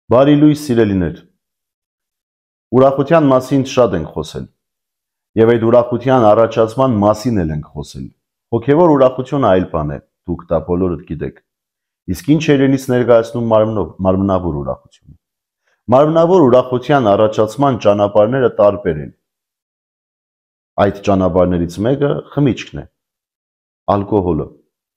Բարի լույս սիրելիներ, ուրախության մասին շատ ենք խոսել և այդ ուրախության առաջացման մասին էլ ենք խոսել։ Հոգևոր ուրախությունը այլ բան է, դուք դա բոլորդ գիտեք։ Իսկ ինչ է իրենից ներկայացնում մարմնավոր ուրախությունը։ Մարմնավոր ուրախության առաջացման ճանապարհները տարբեր են։ Այդ ճանապարհներից մեկը խմիչքն է, ալկոհոլը։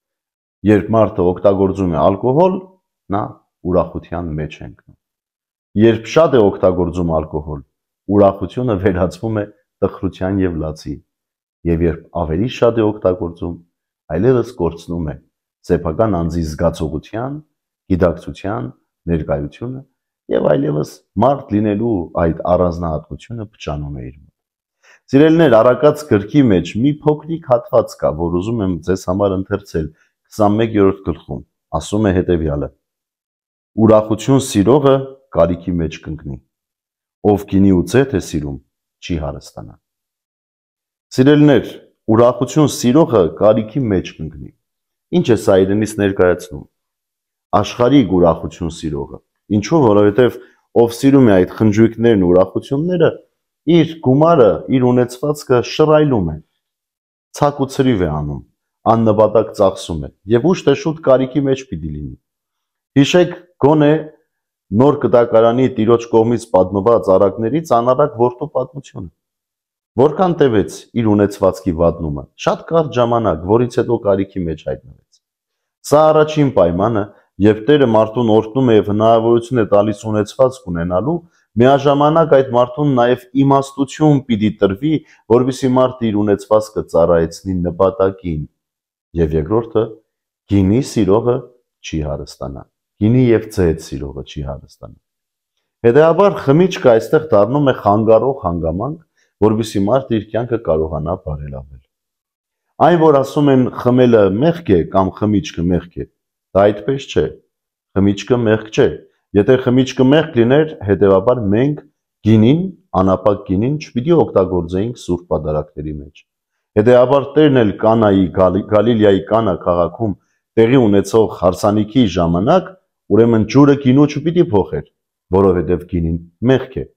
Երբ մարդը օգտագործում է ալկոհոլ, նա ուրախության մեջ է ընկնում։ Երբ շատ է օգտագործում ալկոհոլ, ուրախությունը վերածվում է տխրության և լացի, և երբ ավելի շատ է օգտագործում, այլևս կորցնում է սեփական անձի զգացողության, գիտակցության, ներկայությունը և այլևս մարդ լինելու այդ առանձնահատկությունը փչանում է իր մոտ։ Սիրելիներ, Առակաց գրքի մեջ մի փոքրիկ հատված կա, որ ուզում եմ ձեզ համար ընթերցել 21-րդ գլխում, ասում է հետևյալը. ուրախություն սիրողը կարիքի մեջ կընկնի, ով գինի ու ձեթ է սիրում, չի հարստանա։ Սիրելիներ, ուրախություն սիրողը կարիքի մեջ կընկնի։ Ինչ է սա իրենից ներկայացնում։ Աշխարհիկ ուրախություն սիրողը։ Ինչու՞, որովհետև ով սիրում է այդ խնջույքներն ու ուրախությունները, իր գումարը, իր ունեցվածքը շռայլում է, ցակ ու ցրիվ է անում, աննպատակ ծախսում է և ուշ թե շուտ կարիքի մեջ պիտի լինի։ Հիշեք գոնե Նոր Կտակարանի Տիրոջ կողմից պատմված առակներից անառակ որդու պատմությունը։ Որքան տևեց իր ունեցվածքի վատնումը, շատ կարճ ժամանակ, որից հետո կարիքի մեջ հայտնվեց։ Սա առաջին պայմանը, երբ Տերը մարդուն օրհնում է և հնարավորություն է տալիս ունեցվածք ունենալու, միաժամանակ այդ մարդուն նաև իմաստություն պիտի տրվի, որպեսզի մարդը իր ունեցվածքը ծառայեցնի նպատակին։ Եվ երկրորդը, գինի սիրողը չի հարստանա։ Գինի և ձեթ սիրողը չի հարստանա։ Հետևաբար խմիչքը այստեղ դառնում է խանգարող հանգամանք, որպեսզի մարդը իր կյանքը կարողանա բարելավել։ Այն, որ ասում են խմելը մեղք է կամ խմիչքը մեղք է, դա այդպես չէ։ Խմիչքը մեղք չէ։ Եթե խմիչքը մեղք լիներ, հետևաբար մենք գինին, անապակ գինին չպիտի օգտագործեինք սուրբ պատարագների մեջ։ Հետևաբար Տերն էլ Կանայի, Գալիլեայի Կանա քաղաքում տեղի ունեցող հարսանիքի ժամանակ ուրեմն ջուրը գինու չպիտի փոխեր, որովհետև գինին մեղք է։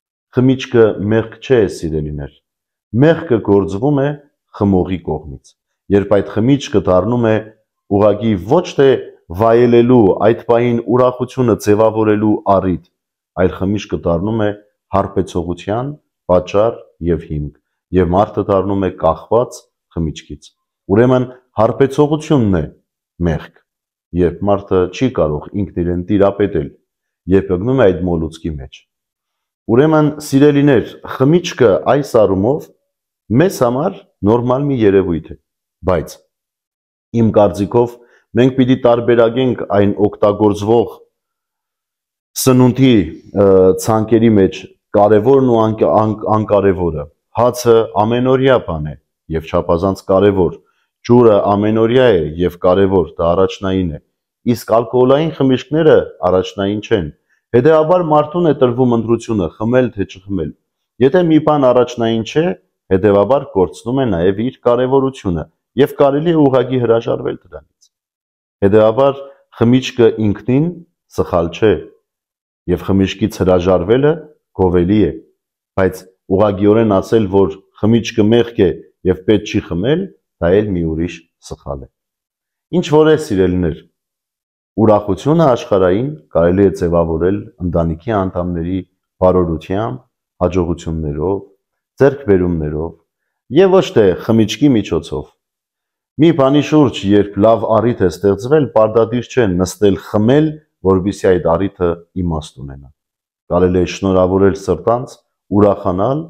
Խմիչքը մեղք չէ, սիրելիներ։ Մեղքը գործվում է խմողի կողմից, երբ այդ խմիչքը դառնում է ուղղակի ոչ թե վայելելու, այդ պահին ուրախությունը ձևավորելու առիթ, այլ խմիչքը դառնում է հարբեցողության պատճառ և հիմք, և մարդը դառնում է կախված խմիչքից։ Ուրեմն հարբեցողությունն է մեղք, երբ մարդը չի կարող ինքն իրեն տիրապետել, երբ ընկնում է այդ մոլուցքի մեջ։ Ուրեմն, սիրելիներ, խմիչքը այս առումով մեզ համար նորմալ մի երևույթ է, բայց իմ կարծիքով մենք պիտի տարբերակենք այն օգտագործվող սնունդի ցանկերի մեջ կարևորն ու անկարևորը։ Հացը ամենօրյա բան է և չափազանց կարևոր, ջուրը ամենօրյա է և կարևոր, դա առաջնային է, իսկ ալկոհոլային խմիչքները առաջնային չեն։ Հետևաբար մարդուն է տրվում ընտրությունը խմել թե չխմել։ Եթե մի բան առաջնային չէ, հետևաբար կորցնում է նաև իր կարևորությունը և կարելի է ուղղակի հրաժարվել դրանից։ Հետևաբար խմիչքը ինքնին սխալ չէ և խմիչքից հրաժարվելը գովելի է, բայց ուղղակիորեն ասել, որ խմիչքը մեղք է և պետք չի խմել, դա էլ մի ուրիշ սխալ է։ Ինչ որ է, սիրելիներ, ուրախությունը աշխարհային կարելի է ձևավորել ընտանիքի անդամների բարօրությամբ, հաջողություններով, ձեռքբերումներով և ոչ թե խմիչքի միջոցով։ Մի բանի շուրջ, երբ լավ առիթ է ստեղծվել, պարտադիր չէ նստել խմել, որպեսզի այդ առիթը իմաստ ունենա։ Կարելի է շնորհավորել սրտանց, ուրախանալ,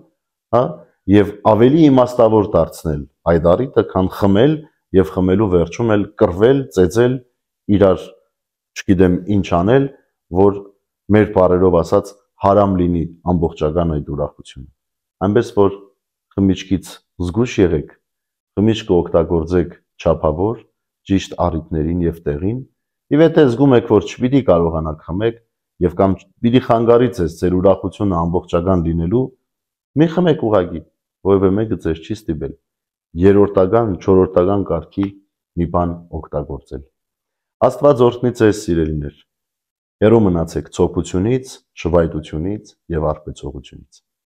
և ավելի իմաստավոր դարձնել այդ առիթը, քան խմել և խմելու վերջում էլ կռվել, ծեծել, իրար չգիտեմ ինչ անել, որ մեր բառերով ասած հարամ լինի ամբողջական այդ ուրախությունը։ Այնպես որ խմիչքից զգույշ եղեք, խմիչքը օգտագործեք չափավոր, ճիշտ առիթներին և տեղին, և եթե զգում եք, որ չպիտի կարողանաք խմեք և կամ պիտի խանգարի ձեզ ձեր ուրախությունը ամբողջական լինելու, մի խմեք ուղղակի, որևէ մեկը ձեզ չի ստիպել երրորդական, չորրորդական կարգի մի բան օգտագործել։ Աստված օրհնի ձեզ, սիրելիներ։ Հեռու մնացեք ցոփությունից, շվայտությունից եւ արբեցողությունից։